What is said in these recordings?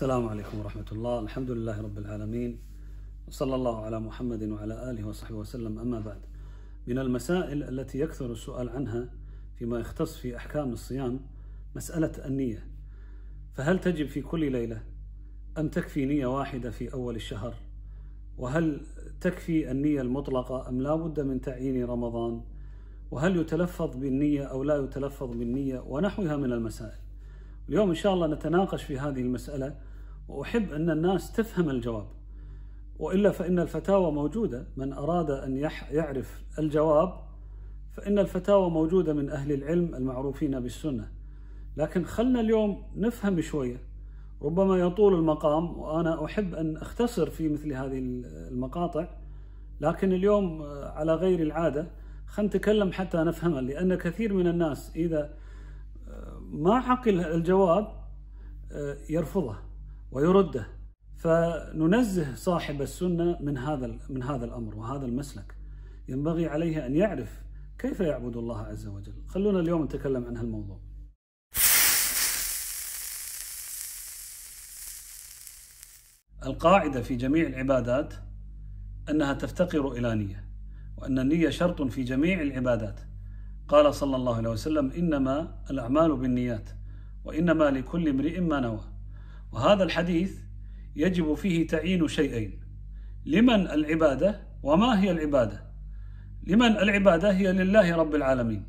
السلام عليكم ورحمة الله. الحمد لله رب العالمين، وصلى الله على محمد وعلى آله وصحبه وسلم. أما بعد، من المسائل التي يكثر السؤال عنها فيما يختص في أحكام الصيام مسألة النية. فهل تجب في كل ليلة أم تكفي نية واحدة في أول الشهر؟ وهل تكفي النية المطلقة أم لا بد من تعيين رمضان؟ وهل يتلفظ بالنية أو لا يتلفظ بالنية؟ ونحوها من المسائل. اليوم إن شاء الله نتناقش في هذه المسألة، وأحب أن الناس تفهم الجواب، وإلا فإن الفتاوى موجودة. من أراد أن يعرف الجواب فإن الفتاوى موجودة من أهل العلم المعروفين بالسنة. لكن خلنا اليوم نفهم شوية، ربما يطول المقام وأنا أحب أن أختصر في مثل هذه المقاطع، لكن اليوم على غير العادة خلنا نتكلم حتى نفهمها، لأن كثير من الناس إذا ما عقل الجواب يرفضه ويرده. فننزه صاحب السنة من هذا الأمر وهذا المسلك. ينبغي عليه أن يعرف كيف يعبد الله عز وجل. خلونا اليوم نتكلم عن هالموضوع. القاعدة في جميع العبادات أنها تفتقر إلى نية، وأن النية شرط في جميع العبادات. قال صلى الله عليه وسلم: إنما الأعمال بالنيات وإنما لكل امرئ ما نوى. وهذا الحديث يجب فيه تعيين شيئين: لمن العبادة وما هي العبادة. لمن العبادة هي لله رب العالمين.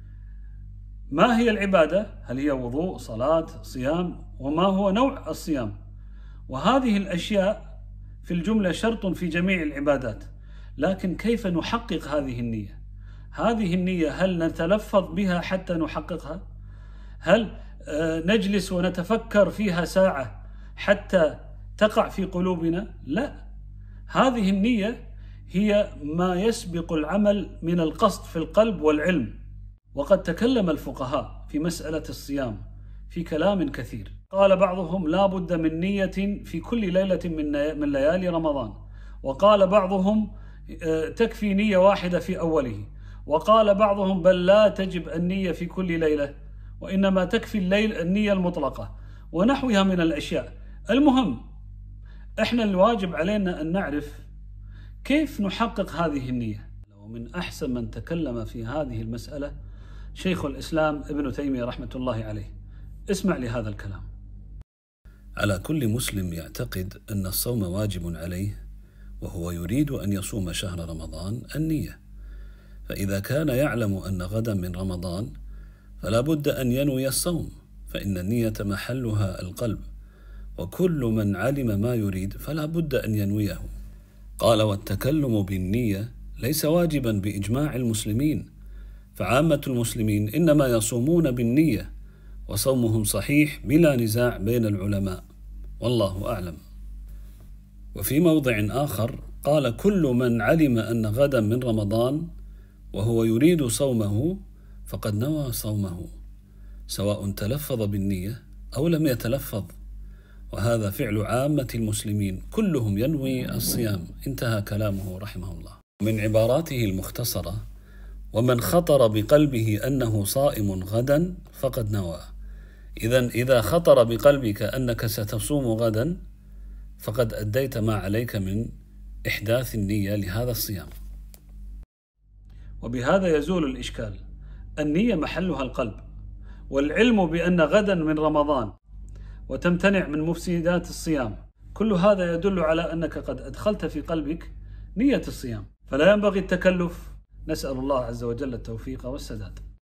ما هي العبادة؟ هل هي وضوء، صلاة، صيام؟ وما هو نوع الصيام؟ وهذه الأشياء في الجملة شرط في جميع العبادات. لكن كيف نحقق هذه النية؟ هذه النية هل نتلفظ بها حتى نحققها؟ هل نجلس ونتفكر فيها ساعة حتى تقع في قلوبنا؟ لا، هذه النية هي ما يسبق العمل من القصد في القلب والعلم. وقد تكلم الفقهاء في مسألة الصيام في كلام كثير. قال بعضهم: لا بد من نية في كل ليلة من ليالي رمضان. وقال بعضهم: تكفي نية واحدة في أوله. وقال بعضهم: بل لا تجب النية في كل ليلة، وإنما تكفي النية المطلقة، ونحوها من الأشياء. المهم إحنا الواجب علينا أن نعرف كيف نحقق هذه النية. ومن أحسن من تكلم في هذه المسألة شيخ الإسلام ابن تيمية رحمة الله عليه. اسمع لهذا الكلام: على كل مسلم يعتقد أن الصوم واجب عليه وهو يريد أن يصوم شهر رمضان النية. فإذا كان يعلم أن غدا من رمضان فلا بد أن ينوي الصوم، فإن النية محلها القلب، وكل من علم ما يريد فلا بد أن ينويه. قال: والتكلم بالنية ليس واجبا بإجماع المسلمين، فعامة المسلمين إنما يصومون بالنية، وصومهم صحيح بلا نزاع بين العلماء، والله أعلم. وفي موضع آخر قال: كل من علم أن غدا من رمضان وهو يريد صومه فقد نوى صومه، سواء تلفظ بالنية أو لم يتلفظ، وهذا فعل عامة المسلمين، كلهم ينوي الصيام. انتهى كلامه رحمه الله. من عباراته المختصرة: ومن خطر بقلبه أنه صائم غدا فقد نوى. إذا خطر بقلبك أنك ستصوم غدا فقد أديت ما عليك من إحداث النية لهذا الصيام. وبهذا يزول الإشكال. النية محلها القلب، والعلم بأن غدا من رمضان وتمتنع من مفسدات الصيام، كل هذا يدل على أنك قد أدخلت في قلبك نية الصيام، فلا ينبغي التكلف. نسأل الله عز وجل التوفيق والسداد.